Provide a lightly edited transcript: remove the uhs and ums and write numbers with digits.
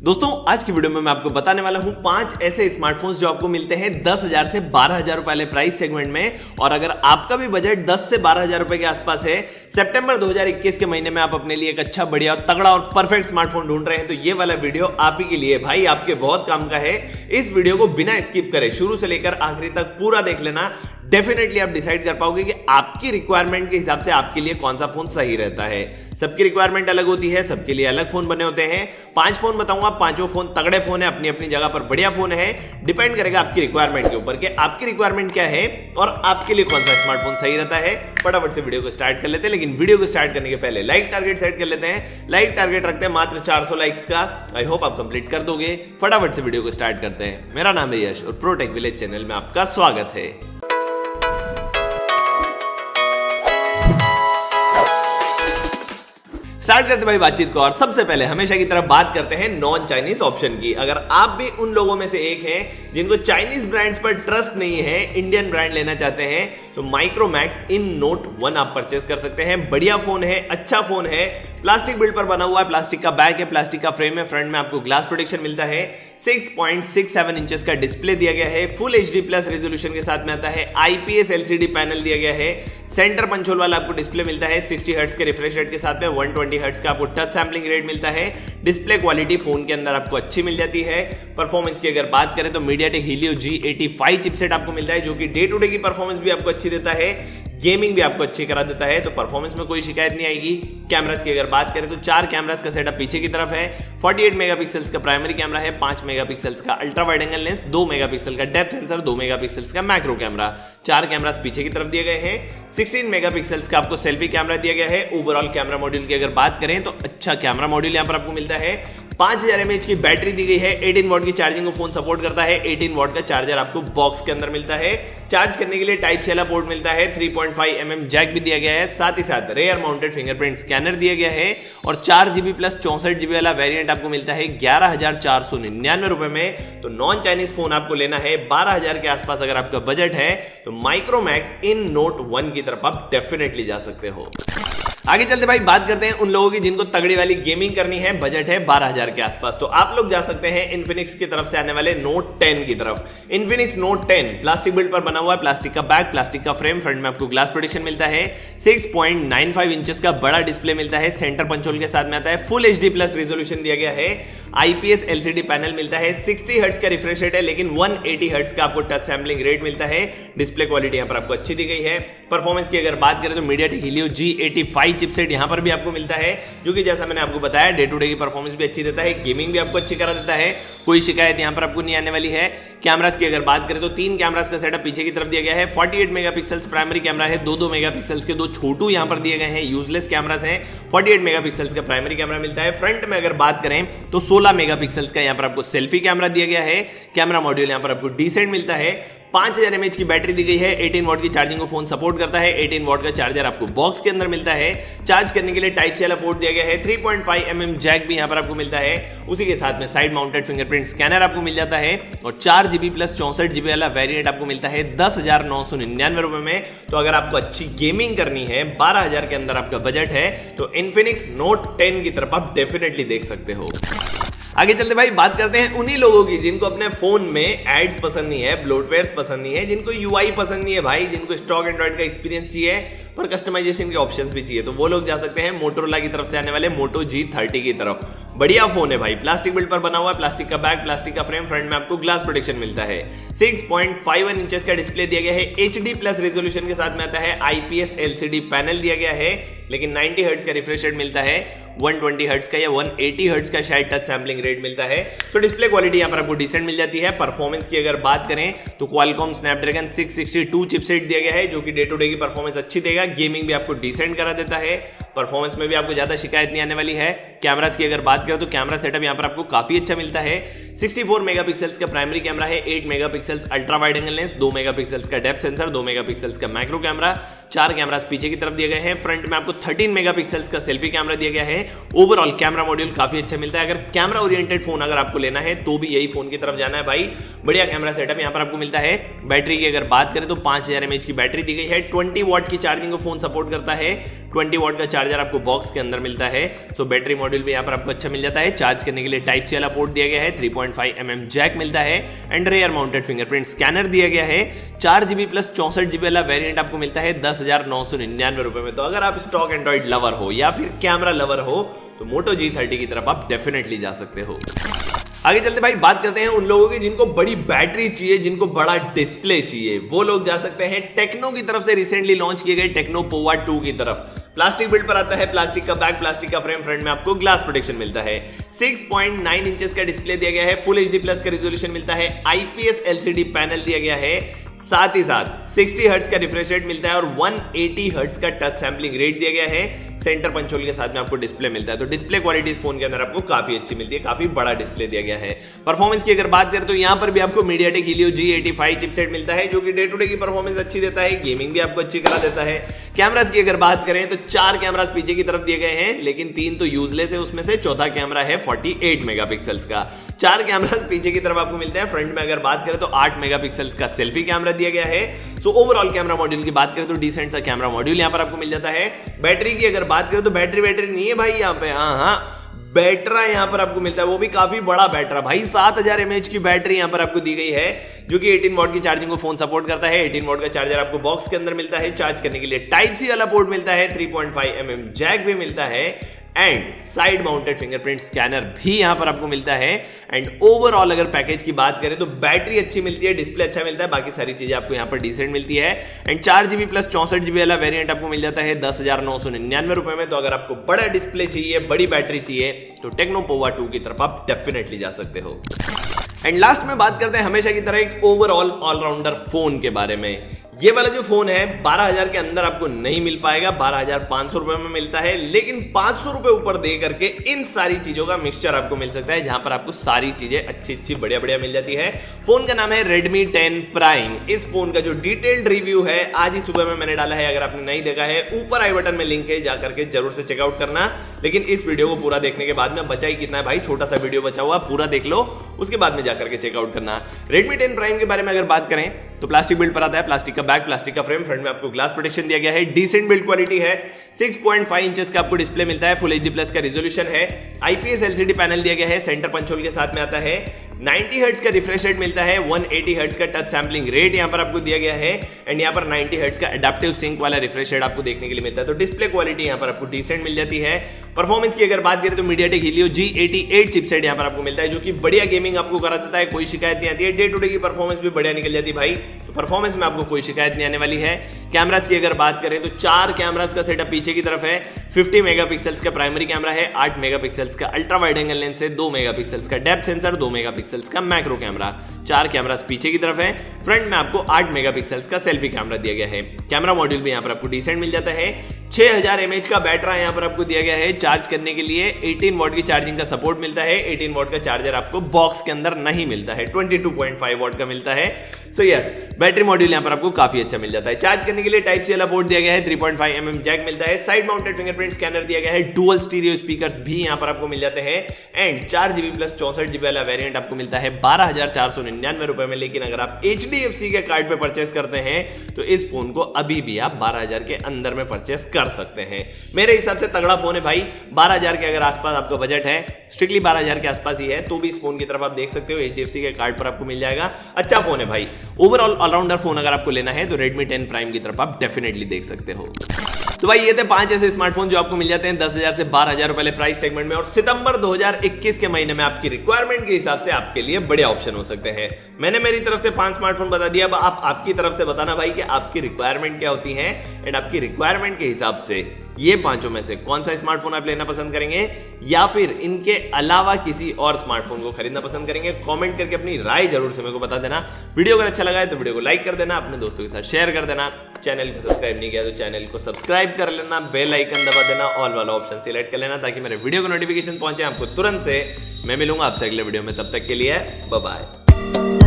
दोस्तों आज की वीडियो में मैं आपको बताने वाला हूं 5 ऐसे स्मार्टफोन्स जो आपको मिलते हैं 10,000 से 12,000 रुपए वाले प्राइस सेगमेंट में। और अगर आपका भी बजट 10 से 12,000 रुपए के आसपास है, सितंबर 2021 के महीने में आप अपने लिए एक अच्छा, बढ़िया और तगड़ा और परफेक्ट स्मार्टफोन ढूंढ रहे हैं, तो ये वाला वीडियो आप ही के लिए भाई, आपके बहुत काम का है। इस वीडियो को बिना स्किप करे शुरू से लेकर आखिरी तक पूरा देख लेना। डेफिनेटली आप डिसाइड कर पाओगे कि आपकी रिक्वायरमेंट के हिसाब से आपके लिए कौन सा फोन सही रहता है। सबकी रिक्वायरमेंट अलग होती है, सबके लिए अलग फोन बने होते हैं। 5 फोन बताऊंगा, पांचों फोन तगड़े फोन है, अपनी अपनी जगह पर बढ़िया फोन है। डिपेंड करेगा आपकी रिक्वायरमेंट के ऊपर कि आपकी रिक्वायरमेंट क्या है और आपके लिए कौन सा स्मार्टफोन सही रहता है। फटाफट से वीडियो को स्टार्ट कर लेते हैं, लेकिन वीडियो को स्टार्ट करने के पहले लाइक टारगेट सेट कर लेते हैं। लाइक टारगेट रखते हैं मात्र 400 लाइक्स का। आई होप आप कंप्लीट कर दोगे। फटाफट से वीडियो को स्टार्ट करते हैं। मेरा नाम है यश और प्रोटेक विलेज चैनल में आपका स्वागत है। स्टार्ट करते भाई बातचीत को, और सबसे पहले हमेशा की तरह बात करते हैं नॉन चाइनीज ऑप्शन की। अगर आप भी उन लोगों में से एक हैं जिनको चाइनीज ब्रांड्स पर ट्रस्ट नहीं है, इंडियन ब्रांड लेना चाहते हैं, तो माइक्रोमैक्स इन नोट 1 आप परचेस कर सकते हैं। बढ़िया फोन है, अच्छा फोन है, प्लास्टिक बिल्ड पर बना हुआ है, प्लास्टिक का बैक है, प्लास्टिक का फ्रेम है, फ्रंट में आपको ग्लास प्रोटेक्शन मिलता है, 6.67 इंचेस का डिस्प्ले दिया गया है, फुल HD प्लस रेजोल्यूशन के साथ में आता है, IPS LCD पैनल दिया गया है, सेंटर पंच होल वाला आपको डिस्प्ले मिलता है, 60 हर्ट्ज के रिफ्रेश रेट के साथ में 120 हर्ट्ज का आपको टच सैंपलिंग रेट मिलता है। डिस्प्ले क्वालिटी फोन के अंदर आपको अच्छी मिल जाती है। परफॉर्मेंस की अगर बात करें तो MediaTek Helio G85 चिपसेट आपको मिलता है, जो कि डे टू डे की परफॉर्मेंस भी आपको अच्छी देता है, गेमिंग भी आपको अच्छी करा देता है, तो परफॉर्मेंस में कोई शिकायत नहीं आएगी। कैमरास की अगर बात करें तो 4 कैमरास का सेटअप पीछे की तरफ है। 48 मेगापिक्सल्स का प्राइमरी कैमरा है, 5 मेगापिक्सल्स का ultra wide angle lens, 2 megapixel का डेप्थ सेंसर, 2 मेगापिक्सल्स का मैक्रो कैमरा। 4 कैमरास पीछे की तरफ दिए गए हैं। 16 मेगापिक्सल्स का आपको सेल्फी कैमरा दिया गया है। ओवरऑल कैमरा मॉड्यूल की अगर बात करें तो अच्छा कैमरा मॉड्यूल यहां पर आपको मिलता है। 5000 mAh की बैटरी दी गई है। 18 वॉट की चार्जिंग को फोन सपोर्ट करता है। 18 वॉट का चार्जर आपको बॉक्स के अंदर मिलता है। चार्ज करने के लिए टाइप C वाला पोर्ट मिलता है। 3.5 mm जैक भी दिया गया है। साथ ही साथ रेयर माउंटेड फिंगरप्रिंट स्कैनर दिया गया है। और 4GB प्लस 64GB वाला वेरिएंट आपको मिलता है 11,499 रुपए में। तो नॉन चाइनीज फोन आपको लेना है 12,000 के आसपास अगर आपका बजट है, तो माइक्रोमैक्स इन नोट 1 की तरफ आप डेफिनेटली जा सकते हो। आगे चलते भाई बात करते हैं उन लोगों की जिनको तगड़ी वाली गेमिंग करनी है, बजट है 12,000 के आसपास, तो आप लोग जा सकते हैं इन्फिनिक्स की तरफ से आने वाले नोट 10 की तरफ। इन्फिनिक्स नोट 10 प्लास्टिक बिल्ड पर बना हुआ है, प्लास्टिक का बैक, प्लास्टिक का फ्रेम, फ्रंट में आपको ग्लास प्रोटेक्शन मिलता है, 6.95 इंचेस का बड़ा डिस्प्ले मिलता है, सेंटर पंचोल के साथ में आता है, फुल HD प्लस रेजोल्यूशन दिया गया है, IPS LCD पैनल मिलता है, 60 हर्ट्ज का रिफ्रेश रेट है, लेकिन 180 हर्ट्ज का आपको टच सैंपलिंग रेट मिलता है। डिस्प्ले क्वालिटी यहां पर आपको अच्छी दी गई है। परफॉर्मेंस की अगर बात करें तो MediaTek Helio G85 चिपसेट यहां पर भी आपको मिलता है, जो कि जैसा मैंने आपको बताया डे टू डे की परफॉर्मेंस भी अच्छी देता है, गेमिंग भी आपको अच्छी करा देता है, कोई शिकायत यहां पर आपको नहीं आने वाली है। कैमरास की अगर बात करें तो 3 कैमरास का सेटअप पीछे की तरफ दिया गया है। 48 मेगापिक्सल्स प्राइमरी कैमरा है, 2 मेगापिक्सल्स के 2 छोटू यहां पर दिए गए हैं, यूजलेस कैमरास हैं। 48 मेगापिक्सल्स का प्राइमरी कैमरा मिलता है। फ्रंट में अगर बात करें तो 16 मेगापिक्सल्स का यहां पर आपको सेल्फी कैमरा दिया गया है। कैमरा मॉड्यूल यहां पर आपको डिसेंट मिलता है। 5000 mAh की बैटरी दी गई है। 18 वॉट की चार्जिंग को फोन सपोर्ट करता है। 18 वॉट का चार्जर आपको बॉक्स के अंदर मिलता है। चार्ज करने के लिए टाइप C वाला पोर्ट दिया गया है। 3.5 mm जैक भी यहां पर आपको मिलता है। उसी के साथ में साइड माउंटेड फिंगरप्रिंट स्कैनर आपको मिल जाता है। और 4GB प्लस 64GB वाला वेरिएंट आपको मिलता है 10,999 रुपए में। तो अगर आपको अच्छी गेमिंग करनी है, 12,000 के अंदर आपका बजट है, तो इन्फिनिक्स नोट 10 की तरफ आप डेफिनेटली देख सकते हो। आगे चलते भाई बात करते हैं उन्हीं लोगों की जिनको अपने फोन में एड्स पसंद नहीं है, ब्लोटवेयर्स पसंद नहीं है, जिनको UI पसंद नहीं है भाई, जिनको स्टॉक एंड्रॉइड का एक्सपीरियंस चाहिए पर कस्टमाइजेशन के ऑप्शंस भी चाहिए, तो वो लोग जा सकते हैं मोटोरोला की तरफ से आने वाले Moto G30 की तरफ। बढ़िया फोन है भाई, प्लास्टिक बिल्ड पर बना हुआ है, प्लास्टिक का बैक, प्लास्टिक का फ्रेम, फ्रंट में आपको ग्लास प्रोटेक्शन मिलता है। 6.51 इंचेस का डिस्प्ले दिया गया है। HD प्लस रेजोल्यूशन के साथ में आता है। IPS LCD पैनल दिया गया है, लेकिन 90 हर्ट्ज का रिफ्रेश रेट मिलता है, 120 हर्ट्ज का या 180 हर्ट्ज का शायद टच सैंपलिंग रेट मिलता है। तो डिस्प्ले क्वालिटी यहां पर आपको डिसेंट मिल जाती है। परफॉर्मेंस की अगर बात करें तो Qualcomm Snapdragon 662 चिपसेट दिया गया है, जो कि डे टू डे की परफॉर्मेंस अच्छी देगा, गेमिंग भी आपको डिसेंट करा देता है, परफॉर्मेंस में भी आपको ज्यादा शिकायत नहीं आने वाली है। कैमरास की अगर बात करें तो कैमरा सेटअप यहां पर आपको काफी अच्छा मिलता है। 64 मेगापिक्सल्स का प्राइमरी कैमरा है, 8 megapixels ultra wide angle lens, 2 megapixels का डेप्थ सेंसर, 2 मेगापिक्सल्स का मैक्रो कैमरा, 4 कैमरास पीछे की तरफ दिए गए हैं। फ्रंट में आपको 13 मेगापिक्सल्स का सेल्फी कैमरा दिया गया है। ओवरऑल कैमरा मॉड्यूल काफी अच्छा मिलता है। अगर कैमरा ओरिएंटेड फोन अगर आपको लेना है तो भी यही फोन की तरफ जाना है भाई, बढ़िया कैमरा सेटअप यहाँ पर आपको मिलता है। बैटरी की अगर बात करें तो 5000 mAh की बैटरी दी गई है। 20 वॉट की चार्जिंग को फोन सपोर्ट करता है। 20 वॉट का चार्जर आपको बॉक्स के अंदर मिलता है। सो बैटरी मॉड्यूल भी यहाँ पर आपको अच्छा मिल जाता है। चार्ज करने के लिए टाइप सी वाला पोर्ट दिया गया है। 3.5 mm जैक मिलता है and rear mounted fingerprint scanner दिया गया है। 4GB प्लस 64GB वाला वेरिएंट आपको मिलता है 10,999 रुपए में। तो अगर आप स्टॉक एंड्रॉइड लवर हो या फिर कैमरा लवर हो तो मोटो G30 की तरफ आप डेफिनेटली जा सकते हो। आगे चलते भाई बात करते हैं उन लोगों की जिनको बड़ी बैटरी चाहिए, जिनको बड़ा डिस्प्ले चाहिए। वो लोग जा सकते हैं टेक्नो की तरफ से रिसेंटली लॉन्च किए गए टेक्नो पोवा 2 की तरफ। प्लास्टिक बिल्ड पर आता है, प्लास्टिक का बैक, प्लास्टिक का फ्रेम, फ्रंट में आपको ग्लास प्रोटेक्शन मिलता है। 6.9 इंचेस का डिस्प्ले दिया गया है। फुल HD प्लस का रेजोल्यूशन मिलता है। IPS LCD पैनल दिया गया है। साथ ही साथ 60 हर्ट्ज का रिफ्रेश रेट मिलता है और 180 हर्ट्ज का टच सैंपलिंग रेट दिया गया है। सेंटर पंचोल के साथ में आपको डिस्प्ले मिलता है। तो डिस्प्ले क्वालिटी इस फोन के अंदर आपको काफी अच्छी मिलती है, काफी बड़ा डिस्प्ले दिया गया है। परफॉर्मेंस की अगर बात करें तो यहाँ पर भी आपको MediaTek Helio G85 चिपसेट मिलता है जो कि डे टू डे की परफॉर्मेंस अच्छी देता है, गेमिंग भी आपको अच्छी करा देता है। कैमरास की अगर बात करें तो 4 कैमरास पीछे की तरफ दिए गए हैं, लेकिन 3 तो यूजलेस है। उसमें से चौथा कैमरा है 48 मेगापिक्सल्स का। 4 कैमरास पीछे की तरफ आपको मिलते हैं। फ्रंट में अगर बात करें तो 8 मेगापिक्सल्स का सेल्फी कैमरा दिया गया है। सो ओवरऑल कैमरा मॉड्यूल की बात करें तो डिसेंट सा कैमरा मॉड्यूल यहाँ पर आपको मिल जाता है। बैटरी की अगर बात करें तो बैटरी नहीं है भाई यहाँ पे, हाँ बैटरा यहाँ पर आपको मिलता है, वो भी काफी बड़ा बैटरा भाई। 7000 mAh की बैटरी यहाँ पर आपको दी गई है जो कि 18 वॉट की चार्जिंग को फोन सपोर्ट करता है। 18 वॉट का चार्जर आपको बॉक्स के अंदर मिलता है। चार्ज करने के लिए टाइप सी वाला पोर्ट मिलता है। 3.5 mm जैक भी मिलता है and side mounted fingerprint scanner भी यहां पर आपको मिलता है। एंड ओवरऑल अगर पैकेज की बात करें तो बैटरी अच्छी मिलती है, डिस्प्ले अच्छा मिलता है, बाकी सारी चीजें आपको यहां पर डिसेंट मिलती है। एंड 4GB प्लस 64GB वाला वेरिएंट आपको मिल जाता है 10,999 रुपए में। तो अगर आपको बड़ा डिस्प्ले चाहिए, बड़ी बैटरी चाहिए तो टेक्नो पोवा 2 की तरफ आप डेफिनेटली जा सकते हो। एंड लास्ट में बात करते हैं हमेशा की तरह एक ओवरऑल ऑलराउंडर फोन के बारे में। ये वाला जो फोन है 12,000 के अंदर आपको नहीं मिल पाएगा, 12,500 रुपए में मिलता है। लेकिन 500 रुपए ऊपर दे करके इन सारी चीजों का मिक्सचर आपको मिल सकता है, जहां पर आपको सारी चीजें अच्छी बढ़िया मिल जाती है। फोन का नाम है Redmi 10 Prime। इस फोन का जो डिटेल्ड रिव्यू है आज ही सुबह में मैंने डाला है, अगर आपने नहीं देखा है ऊपर आई बटन में लिंक है, जाकर के जरूर से चेकआउट करना। लेकिन इस वीडियो को पूरा देखने के बाद में बचा ही कितना है भाई, छोटा सा वीडियो बचा हुआ, पूरा देख लो, उसके बाद में जाकर के चेकआउट करना। Redmi 10 Prime के बारे में अगर बात करें तो प्लास्टिक बिल्ड पर आता है, प्लास्टिक का बैक, प्लास्टिक का फ्रेम, फ्रंट में आपको ग्लास प्रोटेक्शन दिया गया है। डिसेंट बिल्ड क्वालिटी है। 6.5 इंचेस का आपको डिस्प्ले मिलता है। फुल HD प्लस का रिजोल्यूशन है। IPS LCD पैनल दिया गया है। सेंटर पंचोल के साथ में आता है। 90 हर्ट्ज का रिफ्रेश रेट मिलता है। 180 हर्ट्ज का टच सैंपलिंग रेट यहाँ पर आपको दिया गया है। एंड यहाँ पर 90 हर्ट्ज का एडाप्टिव सिंक वाला रिफ्रेश रेट आपको देखने के लिए मिलता है। तो डिस्प्ले क्वालिटी यहाँ पर आपको डिसेंट मिल जाती है। परफॉर्मेंस की अगर बात करें तो MediaTek Helio G88 चिपसेट यहाँ पर आपको मिलता है जो कि बढ़िया गेमिंग आपको करा देता है, कोई शिकायत नहीं आती है। डे टू डे की परफॉर्मेंस भी बढ़िया निकल जाती है भाई, तो परफॉर्मेंस में आपको कोई शिकायत नहीं आने वाली है। कैमरास की अगर बात करें तो 4 कैमरास का सेटअप पीछे की तरफ है। 50 मेगापिक्सल्स का प्राइमरी कैमरा है। 8 मेगापिक्सल्स का अल्ट्रा वाइड एंगल लेंस है। 2 मेगापिक्सल्स का डेप्थ सेंसर, 2 मेगापिक्सल्स का मैक्रो कैमरा। 4 कैमरास पीछे की तरफ है। फ्रंट में आपको 8 मेगापिक्सल्स का सेल्फी कैमरा दिया गया है। कैमरा मॉड्यूल भी यहाँ पर आपको डिसेंट मिल जाता है। 6000 mAh का बैटरा यहाँ पर आपको दिया गया है। चार्ज करने के लिए 18 वॉट की चार्जिंग का सपोर्ट मिलता है। 18 वॉट का चार्जर आपको बॉक्स के अंदर नहीं मिलता है, 22.5 वॉट का मिलता है। सो यस, बैटरी मॉड्यूल यहाँ पर आपको काफी अच्छा मिल जाता है। चार्ज करने के लिए टाइप सी वाला पोर्ट दिया गया है। 3.5 mm जैक मिलता है। साइड माउंटेड फिंगरप्रिंट स्कैनर दिया गया है। डुअल स्टीरियो स्पीकर्स भी यहाँ पर आपको मिल जाते हैं। एंड 4GB प्लस 64GB वाला वेरिएंट आपको मिलता है 12,499 रुपए में। लेकिन अगर आप HDFC के कार्ड पे परचेस करते हैं तो इस फोन को अभी भी आप 12,000 के अंदर में परचेस कर सकते हैं। मेरे हिसाब से तगड़ा फोन है भाई। 12,000 के अगर आसपास आपका बजट है, स्ट्रिक्टली 12,000 के आसपास ही है, तो भी इस फोन की तरफ आप देख सकते हो। HDFC के कार्ड पर आपको मिल जाएगा। अच्छा फोन है भाई। ओवरऑल ऑलराउंडर फोन अगर आपको लेना है तो Redmi 10 Prime की तरफ आप डेफिनेटली देख सकते हो। तो भाई ये थे 5 ऐसे स्मार्टफोन जो आपको मिल जाते हैं 10,000 से 12,000 रुपए प्राइस सेगमेंट में, और सितंबर 2021 के महीने में आपकी रिक्वायरमेंट के हिसाब से आपके लिए बड़े ऑप्शन हो सकते हैं। मैंने मेरी तरफ से 5 स्मार्टफोन बता दिया, अब आप आपकी तरफ से बताना भाई कि आपकी रिक्वायरमेंट क्या होती है एंड आपकी रिक्वायरमेंट के हिसाब से ये पांचों में से कौन सा स्मार्टफोन आप लेना पसंद करेंगे या फिर इनके अलावा किसी और स्मार्टफोन को खरीदना पसंद करेंगे। कमेंट करके अपनी राय जरूर से मेरे को बता देना। वीडियो अगर अच्छा लगा है तो वीडियो को लाइक कर देना, अपने दोस्तों के साथ शेयर कर देना। चैनल को सब्सक्राइब नहीं किया तो चैनल को सब्सक्राइब कर लेना, बेल आइकन दबा देना, ऑल वाला ऑप्शन सिलेक्ट कर लेना ताकि मेरे वीडियो को नोटिफिकेशन पहुंचे आपको तुरंत से। मैं मिलूंगा आपसे अगले वीडियो में, तब तक के लिए बाय बाय।